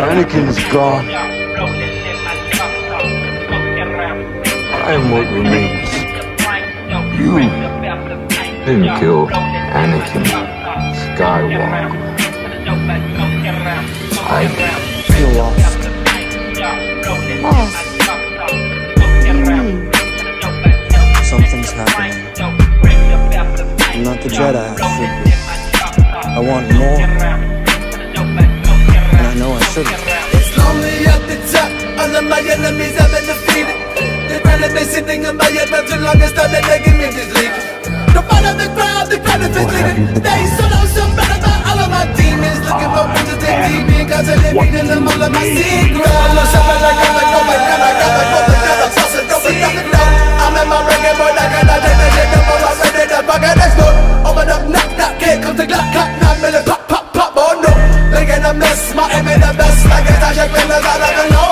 Anakin's gone. I am what remains. You didn't kill Anakin Skywalker. I feel lost. Lost? What do you mean? Something's happening. I'm not the Jedi I should be. I want more. And I know I shouldn't. It's lonely at the top. All of my enemies have been defeated. They've probably been sitting in my head for too long and started making me dislead. The front of the crowd, the crowd is leading. They solo some better about all of my demons. Looking for riches they need me, cause they're reading them all of my secrets. I'm in my reggae boy, like I take the shit up on my ready to fuck it, let's go. Open up, knock, knock, here comes the clock, clock, 9 minutes, pop, pop, pop, oh no. Making a mess, my aim in the best, like it's a shake, all I never know.